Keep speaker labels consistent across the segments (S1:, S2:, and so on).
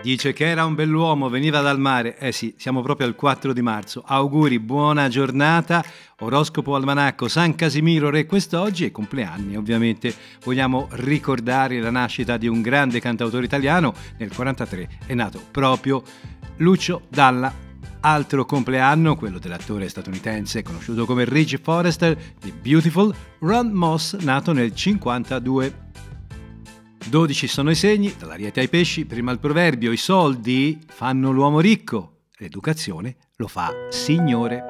S1: Dice che era un bell'uomo, veniva dal mare. Eh sì, siamo proprio al 4 di marzo. Auguri, buona giornata. Oroscopo almanacco San Casimiro Re quest'oggi e compleanni. Ovviamente vogliamo ricordare la nascita di un grande cantautore italiano. Nel 43 è nato proprio Lucio Dalla. Altro compleanno, quello dell'attore statunitense conosciuto come Ridge Forrester di Beautiful, Ron Moss, nato nel 52. 12 sono i segni, dall'Ariete ai Pesci. Prima il proverbio: i soldi fanno l'uomo ricco, l'educazione lo fa signore.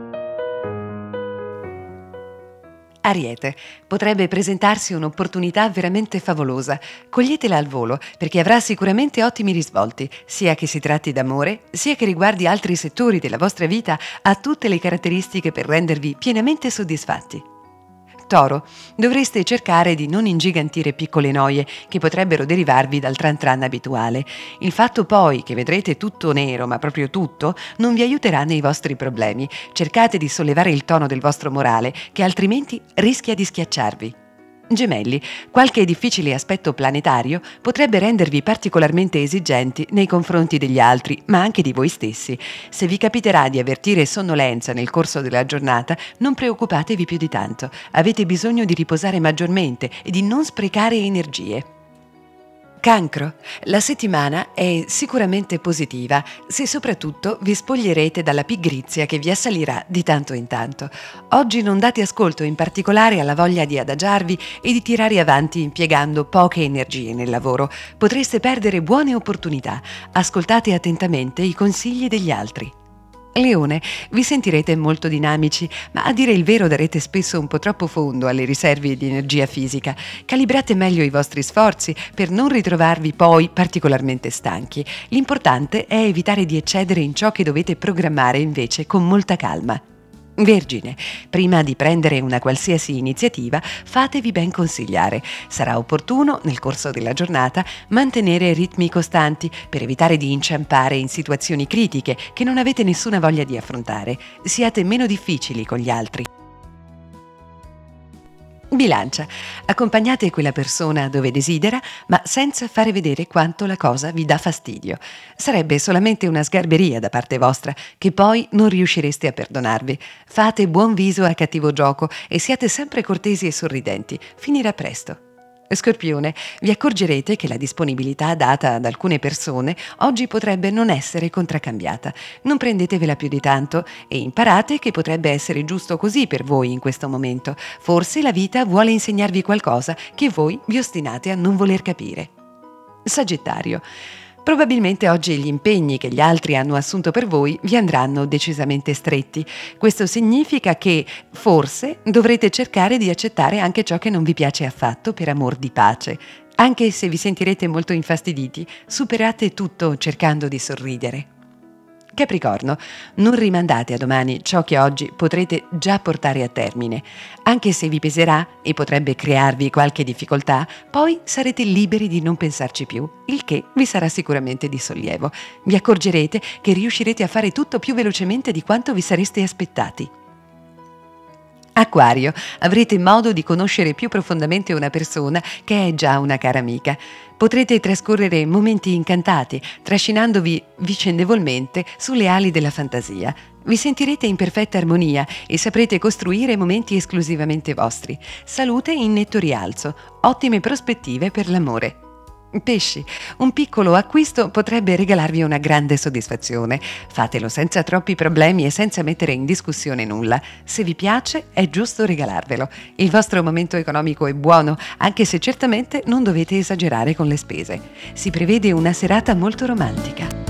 S2: Ariete, potrebbe presentarsi un'opportunità veramente favolosa. Coglietela al volo, perché avrà sicuramente ottimi risvolti, sia che si tratti d'amore, sia che riguardi altri settori della vostra vita. Ha tutte le caratteristiche per rendervi pienamente soddisfatti. Toro, dovreste cercare di non ingigantire piccole noie che potrebbero derivarvi dal tran tran abituale. Il fatto poi che vedrete tutto nero, ma proprio tutto, non vi aiuterà nei vostri problemi. Cercate di sollevare il tono del vostro morale, che altrimenti rischia di schiacciarvi. Gemelli, qualche difficile aspetto planetario potrebbe rendervi particolarmente esigenti nei confronti degli altri, ma anche di voi stessi. Se vi capiterà di avvertire sonnolenza nel corso della giornata, non preoccupatevi più di tanto. Avete bisogno di riposare maggiormente e di non sprecare energie. Cancro, la settimana è sicuramente positiva se soprattutto vi spoglierete dalla pigrizia che vi assalirà di tanto in tanto. Oggi non date ascolto in particolare alla voglia di adagiarvi e di tirare avanti impiegando poche energie nel lavoro. Potreste perdere buone opportunità. Ascoltate attentamente i consigli degli altri. Leone, vi sentirete molto dinamici, ma a dire il vero darete spesso un po' troppo fondo alle riserve di energia fisica. Calibrate meglio i vostri sforzi per non ritrovarvi poi particolarmente stanchi. L'importante è evitare di eccedere in ciò che dovete programmare invece con molta calma. Vergine, prima di prendere una qualsiasi iniziativa, fatevi ben consigliare. Sarà opportuno, nel corso della giornata, mantenere ritmi costanti per evitare di inciampare in situazioni critiche che non avete nessuna voglia di affrontare. Siate meno difficili con gli altri. Bilancia, accompagnate quella persona dove desidera, ma senza fare vedere quanto la cosa vi dà fastidio. Sarebbe solamente una sgarberia da parte vostra, che poi non riuscireste a perdonarvi. Fate buon viso a cattivo gioco e siate sempre cortesi e sorridenti. Finirà presto. Scorpione, vi accorgerete che la disponibilità data ad alcune persone oggi potrebbe non essere contraccambiata. Non prendetevela più di tanto e imparate che potrebbe essere giusto così per voi in questo momento. Forse la vita vuole insegnarvi qualcosa che voi vi ostinate a non voler capire. Sagittario, probabilmente oggi gli impegni che gli altri hanno assunto per voi vi andranno decisamente stretti. Questo significa che, forse, dovrete cercare di accettare anche ciò che non vi piace affatto per amor di pace. Anche se vi sentirete molto infastiditi, superate tutto cercando di sorridere. Capricorno, non rimandate a domani ciò che oggi potrete già portare a termine. Anche se vi peserà e potrebbe crearvi qualche difficoltà, poi sarete liberi di non pensarci più, il che vi sarà sicuramente di sollievo. Vi accorgerete che riuscirete a fare tutto più velocemente di quanto vi sareste aspettati. Acquario, avrete modo di conoscere più profondamente una persona che è già una cara amica. Potrete trascorrere momenti incantati, trascinandovi vicendevolmente sulle ali della fantasia. Vi sentirete in perfetta armonia e saprete costruire momenti esclusivamente vostri. Salute in netto rialzo, ottime prospettive per l'amore. Pesci, un piccolo acquisto potrebbe regalarvi una grande soddisfazione. Fatelo senza troppi problemi e senza mettere in discussione nulla. Se vi piace, è giusto regalarvelo. Il vostro momento economico è buono, anche se certamente non dovete esagerare con le spese. Si prevede una serata molto romantica.